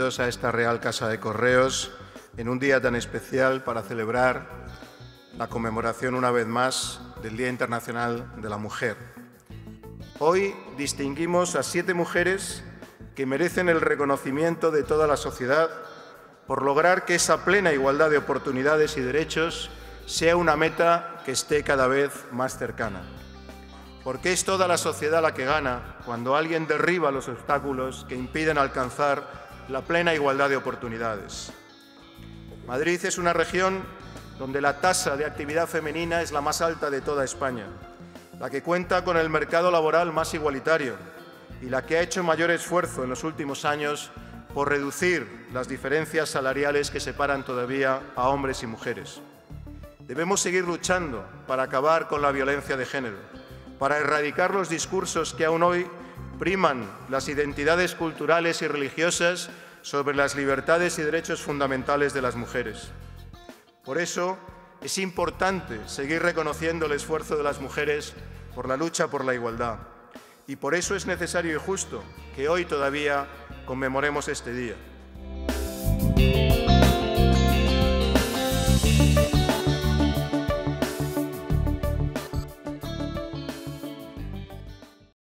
bienvenidos a esta Real Casa de Correos en un día tan especial para celebrar la conmemoración una vez más del Día Internacional de la Mujer. Hoy distinguimos a 7 mujeres que merecen el reconocimiento de toda la sociedad por lograr que esa plena igualdad de oportunidades y derechos sea una meta que esté cada vez más cercana. Porque es toda la sociedad la que gana cuando alguien derriba los obstáculos que impiden alcanzar la plena igualdad de oportunidades. Madrid es una región donde la tasa de actividad femenina es la más alta de toda España, la que cuenta con el mercado laboral más igualitario y la que ha hecho mayor esfuerzo en los últimos años por reducir las diferencias salariales que separan todavía a hombres y mujeres. Debemos seguir luchando para acabar con la violencia de género, para erradicar los discursos que aún hoy priman las identidades culturales y religiosas sobre las libertades y derechos fundamentales de las mujeres. Por eso, es importante seguir reconociendo el esfuerzo de las mujeres por la lucha por la igualdad. Y por eso es necesario y justo que hoy todavía conmemoremos este día.